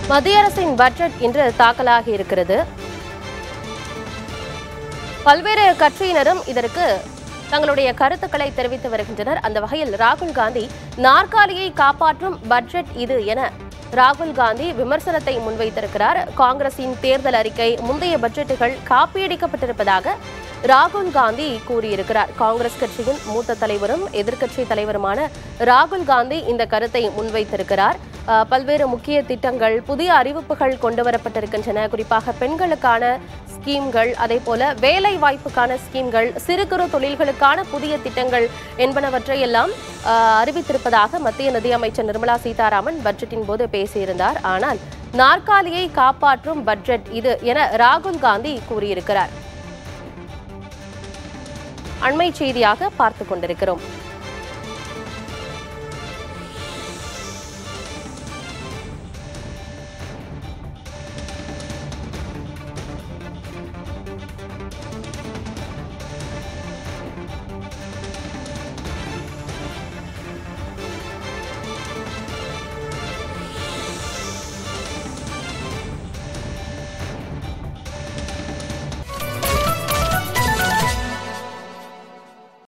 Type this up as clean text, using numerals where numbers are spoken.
மத்திய அரசின் பட்ஜெட் இன்று தாக்கலாகி இருக்கிறது. பல்வேறு கட்சியினரும் இதற்கு தங்களுடைய கருத்துக்களை தெரிவித்து வருகின்றனர். அந்த வகையில் ராகுல் காந்தி நாற்காலியை காப்பாற்றும் பட்ஜெட் இது என ராகுல் காந்தி விமர்சனத்தை முன்வைத்திருக்கிறார். காங்கிரசின் தேர்தல் அறிக்கை முந்தைய பட்ஜெட்டுகள் காப்பியடிக்கப்பட்டிருப்பதாக ராகுல் காந்தி கூறியிருக்கிறார். காங்கிரஸ் கட்சியின் மூத்த தலைவரும் எதிர்க்கட்சி தலைவருமான ராகுல் காந்தி இந்த கருத்தை முன்வைத்திருக்கிறார். பல்வேறு முக்கிய திட்டங்கள், புதிய அறிவிப்புகள் கொண்டுவரப்பட்டிருக்கின்றன. குறிப்பாக பெண்களுக்கான ஸ்கீம்கள், அதே போல வேலை வாய்ப்புக்கான ஸ்கீம்கள், சிறு குறு தொழில்களுக்கான புதிய திட்டங்கள் என்பனவற்றை எல்லாம் அறிவித்திருப்பதாக மத்திய நிதியமைச்சர் நிர்மலா சீதாராமன் பட்ஜெட்டின் போது பேசியிருந்தார். ஆனால் நாற்காலியை காப்பாற்றும் பட்ஜெட் இது என ராகுல் காந்தி கூறியிருக்கிறார். அண்மை செய்தியாக பார்த்துக் கொண்டிருக்கிறோம்.